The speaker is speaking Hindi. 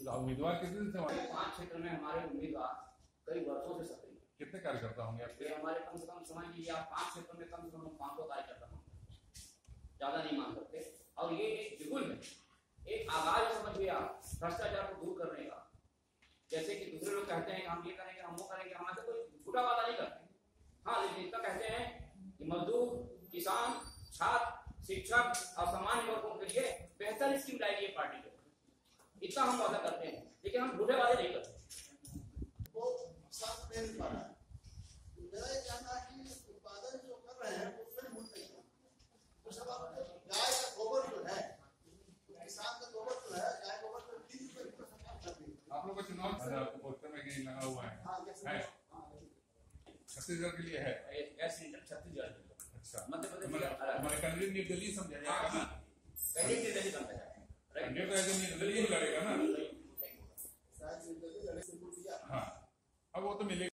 उम्मीदवार कितने दिन से हमारे 5 क्षेत्र में हमारे उम्मीदवार कई वर्षों से सक्रिय हैं। कितने कार्यकर्ता होंगे आपके? हमारे कम से कम समझ लीजिए आप 5 क्षेत्रों में कम से कम 500 कार्यकर्ता होंगे, ज्यादा नहीं मान सकते। और ये एक जुगुल है, एक आगाज है, समझिए आप, भ्रष्टाचार को दूर करने का। जैसे कि दूसरे लोग कहते हैं कि हम ये करेंगे, हम वो करेंगे, हमारे कोई झूठा वादा नहीं करते। हाँ, लेकिन इतना कहते हैं कि मजदूर, किसान, छात्र, शिक्षक और सामान्य वर्गों के लिए बेहतर स्कीम लाएगी ये पार्टी को, इतना हम वादा करते हैं। लेकिन हम झूठे वादे नहीं करते। वो सब मेरे द्वारा है। मेरा ये कहना है कि उत्पादन जो कर रहे हैं वो फिर मूल नहीं है। तो सब गाय का गोबर जो है, किसान का गोबर जो है, गाय गोबर तो 3 रुपए की सरकार कर रही है। आप लोग का चुनाव आपको पोस्टर में कहीं लगा हुआ है? हाँ, छत्तीसगढ़ के लिए है। गैस सिलेंडर छत्तीसगढ़ के लिए। अच्छा, मध्य प्रदेश हमारे कैंडिडेट निर्दलीय समझा जाएगा ना? कैंडिडेट निर्दलीय समझा जाएगा। कैंडिडेट तो ऐसे निर्दलीय लड़ेगा ना? शायद निर्दलीय लड़े से दिया। हाँ, अब वो तो मिलेगा।